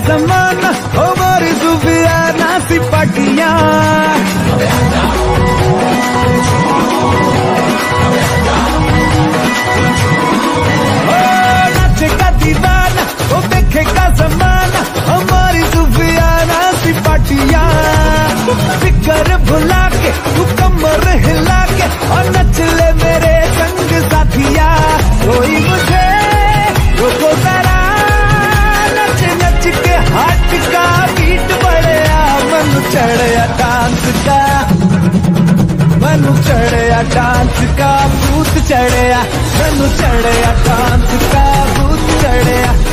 जमाना हमारी सुफियाना सिपाटियां नाचेगा दीवाना वो देखेगा जमाना हमारी सुफियाना सिपाटियां फिकर भुला के तू कमर हिला के और नच ले मेरे संग साथिया कोई मुझे रोको जरा नच नच के हाथ का बीट बढ़िया मन चढ़िया डांस का मन चढ़िया डांस का भूत चढ़िया मन चढ़िया डांस का भूत चढ़िया